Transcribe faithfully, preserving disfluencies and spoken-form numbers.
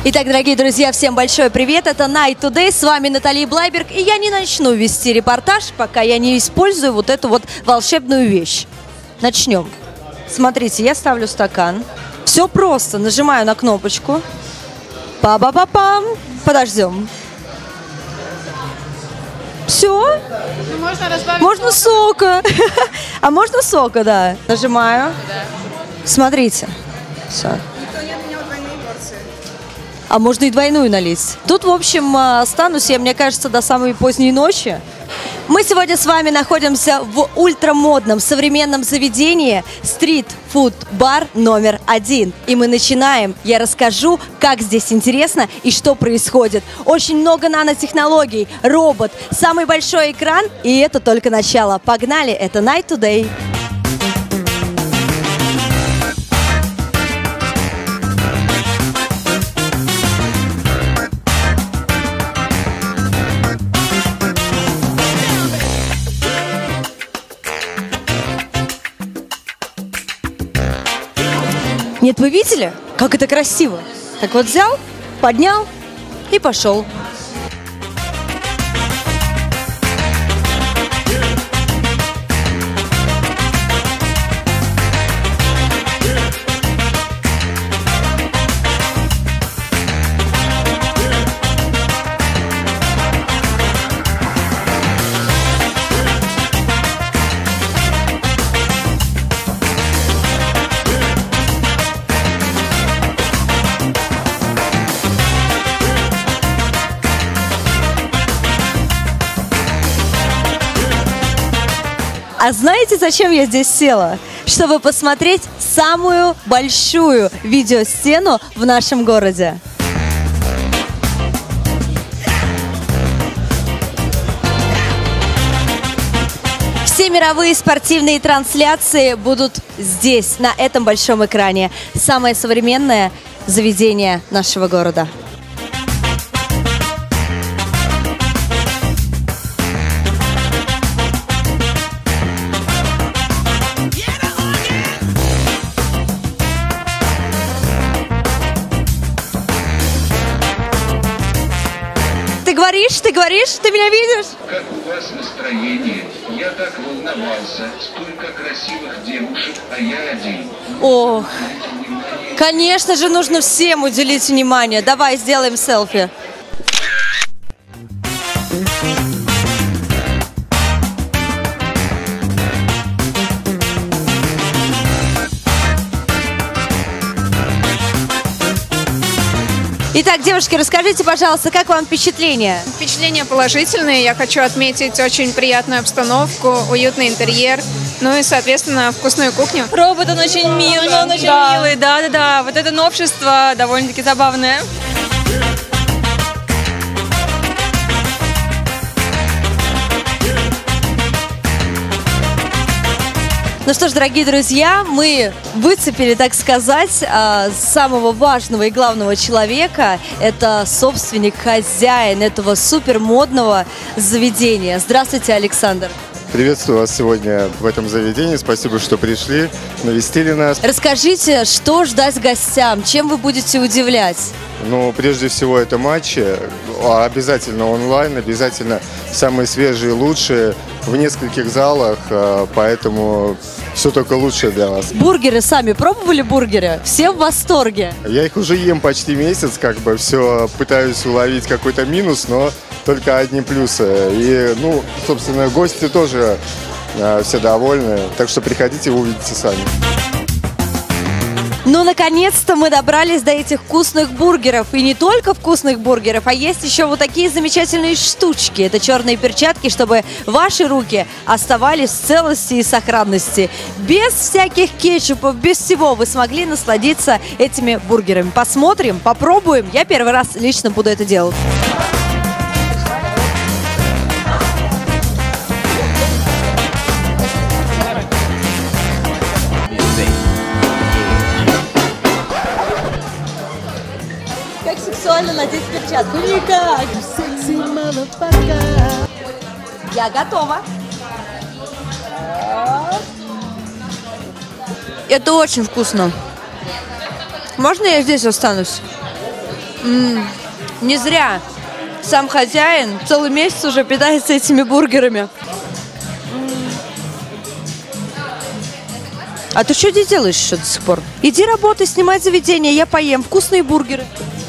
Итак, дорогие друзья, всем большой привет, это Night Today, с вами Наталья Блайберг, и я не начну вести репортаж, пока я не использую вот эту вот волшебную вещь. Начнем. Смотрите, я ставлю стакан, все просто, нажимаю на кнопочку, па-ба-па-пам, подождем. Все? Можно разбавить. Можно сока. А можно сока, да. Нажимаю. Смотрите. Все. А можно и двойную налить. Тут, в общем, останусь я, мне кажется, до самой поздней ночи. Мы сегодня с вами находимся в ультрамодном современном заведении стрит-фуд-бар номер один. И мы начинаем. Я расскажу, как здесь интересно и что происходит. Очень много нанотехнологий, робот, самый большой экран, и это только начало. Погнали, это Night Today. Нет, вы видели, как это красиво? Так вот взял, поднял и пошел. А знаете, зачем я здесь села? Чтобы посмотреть самую большую видеостену в нашем городе. Все мировые спортивные трансляции будут здесь, на этом большом экране. Самое современное заведение нашего города. Ты говоришь, ты говоришь, ты меня видишь? Как у вас настроение? Я так волновался. Столько красивых девушек, а я один. Ох, конечно же, нужно всем уделить внимание. Давай сделаем селфи. Итак, девушки, расскажите, пожалуйста, как вам впечатление? Впечатления положительные. Я хочу отметить очень приятную обстановку, уютный интерьер, ну и, соответственно, вкусную кухню. Робот, он очень милый, он очень Да. милый, да-да-да. Вот это новшество довольно-таки забавное. Ну что ж, дорогие друзья, мы выцепили, так сказать, самого важного и главного человека. Это собственник, хозяин этого супермодного заведения. Здравствуйте, Александр. Приветствую вас сегодня в этом заведении. Спасибо, что пришли, навестили нас. Расскажите, что ждать гостям, чем вы будете удивлять? Ну, прежде всего, это матчи. Обязательно онлайн, обязательно самые свежие, лучшие в нескольких залах, поэтому все только лучшее для вас. Бургеры сами пробовали бургеры? Все в восторге. Я их уже ем почти месяц, как бы все пытаюсь уловить какой-то минус, но только одни плюсы. И, ну, собственно, гости тоже э, все довольны, так что приходите, вы увидите сами. Ну, наконец-то мы добрались до этих вкусных бургеров. И не только вкусных бургеров, а есть еще вот такие замечательные штучки. Это черные перчатки, чтобы ваши руки оставались в целости и сохранности. Без всяких кетчупов, без всего вы смогли насладиться этими бургерами. Посмотрим, попробуем. Я первый раз лично буду это делать. Как сексуально надеть перчатку? Никак! Я готова. Это очень вкусно. Можно я здесь останусь? Не зря сам хозяин целый месяц уже питается этими бургерами. А ты что здесь делаешь еще до сих пор? Иди работай, снимай заведение, я поем. Вкусные бургеры.